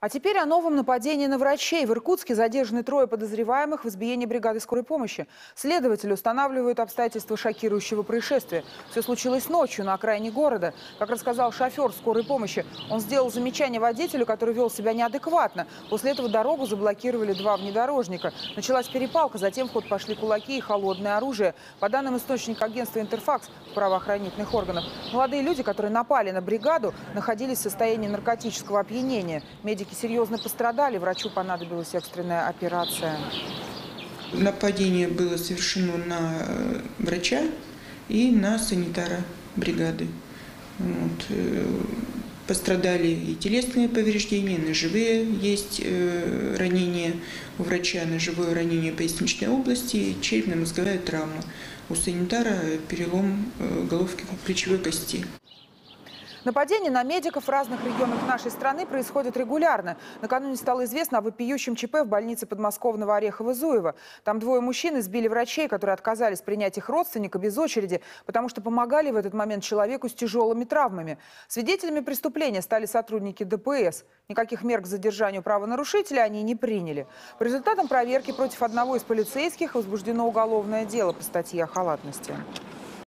А теперь о новом нападении на врачей. В Иркутске задержаны трое подозреваемых в избиении бригады скорой помощи. Следователи устанавливают обстоятельства шокирующего происшествия. Все случилось ночью на окраине города. Как рассказал шофер скорой помощи, он сделал замечание водителю, который вел себя неадекватно. После этого дорогу заблокировали два внедорожника. Началась перепалка, затем в ход пошли кулаки и холодное оружие. По данным источника агентства «Интерфакс» правоохранительных органов, молодые люди, которые напали на бригаду, находились в состоянии наркотического опьянения. Медики серьезно пострадали, врачу понадобилась экстренная операция. Нападение было совершено на врача и на санитара бригады. Пострадали и телесные повреждения, ножевые есть ранения у врача, ножевое ранение поясничной области, черепно-мозговая травма. У санитара перелом головки плечевой кости. Нападения на медиков в разных регионах нашей страны происходят регулярно. Накануне стало известно о вопиющем ЧП в больнице подмосковного Орехово-Зуево. Там двое мужчин избили врачей, которые отказались принять их родственника без очереди, потому что помогали в этот момент человеку с тяжелыми травмами. Свидетелями преступления стали сотрудники ДПС. Никаких мер к задержанию правонарушителя они не приняли. По результатам проверки против одного из полицейских возбуждено уголовное дело по статье о халатности.